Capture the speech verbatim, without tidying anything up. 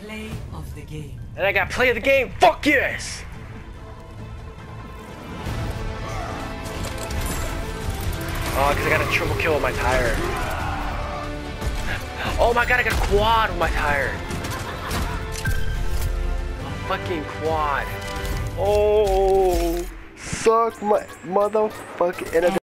Play of the game. And I got play of the game. Fuck yes! Oh, because I got a triple kill with my tire. Oh my god, I got a quad with my tire. A fucking quad. Oh, suck my motherfucking.